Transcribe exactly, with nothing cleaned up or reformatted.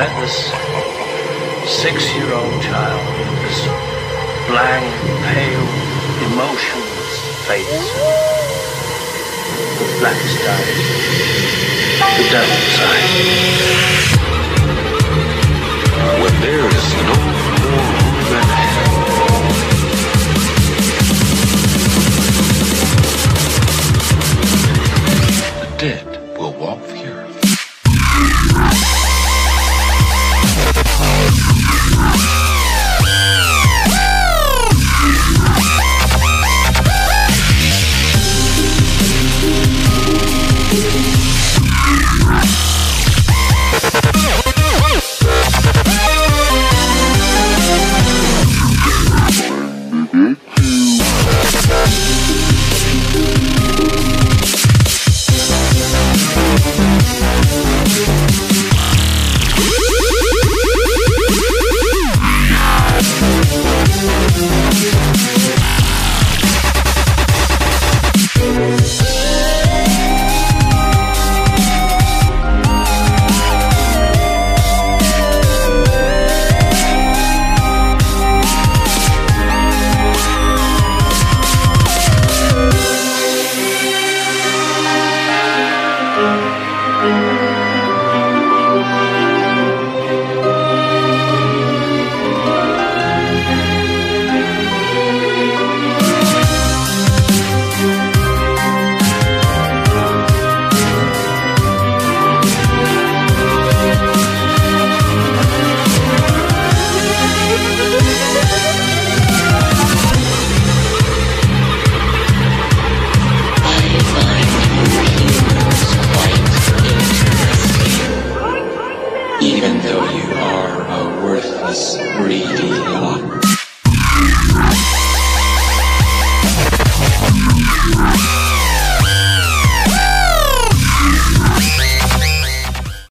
met this six-year-old child, this blank, pale, emotionless face, with blackest eyes, the devil's eyes. When there is no more room than hell, the dead will walk the earth. Even though you are a worthless, greedy lot.